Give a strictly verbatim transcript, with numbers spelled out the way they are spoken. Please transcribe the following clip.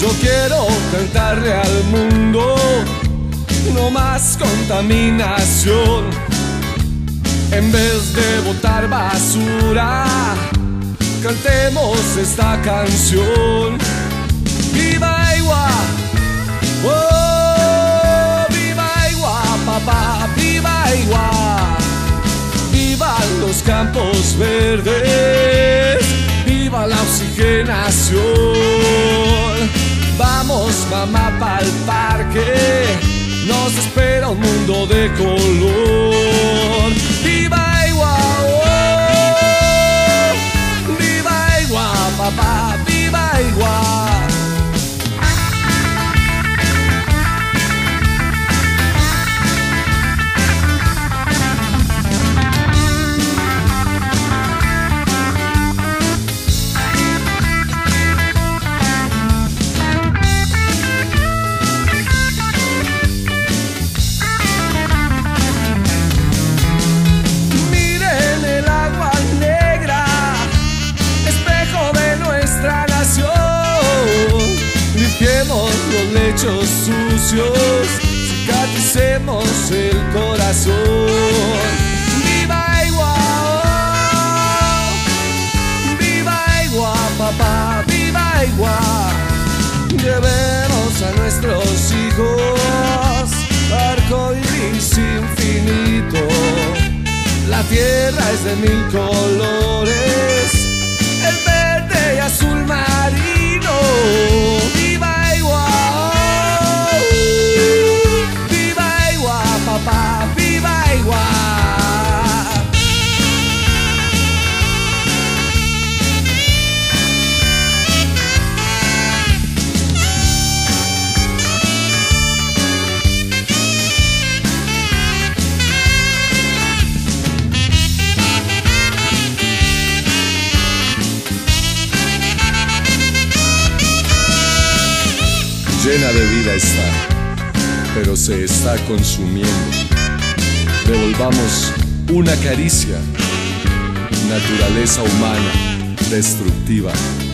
Yo quiero cantarle al mundo, no más contaminación. En vez de botar basura, cantemos esta canción. ¡Viva Igua! ¡Oh! ¡Viva Igua, papá! ¡Viva Igua! ¡Vivan los campos verdes! ¡Viva la oxigenación! Vamos, mamá, pa'l parque, nos espera un mundo de color. ¡Viva Igua! ¡Oh! ¡Viva Igua, papá! ¡Viva Igua! Los lechos sucios, cicatricemos el corazón. ¡Viva Igua! Oh, ¡viva Igua, papá! ¡Viva Igua! Llevemos a nuestros hijos arcoíris infinito. La tierra es de mil colores, el verde y azul marino. ¡Viva Igua! ¡Viva Igua, papá! ¡Viva Igua! Llena de vida está, pero se está consumiendo. Devolvamos una caricia, naturaleza humana destructiva.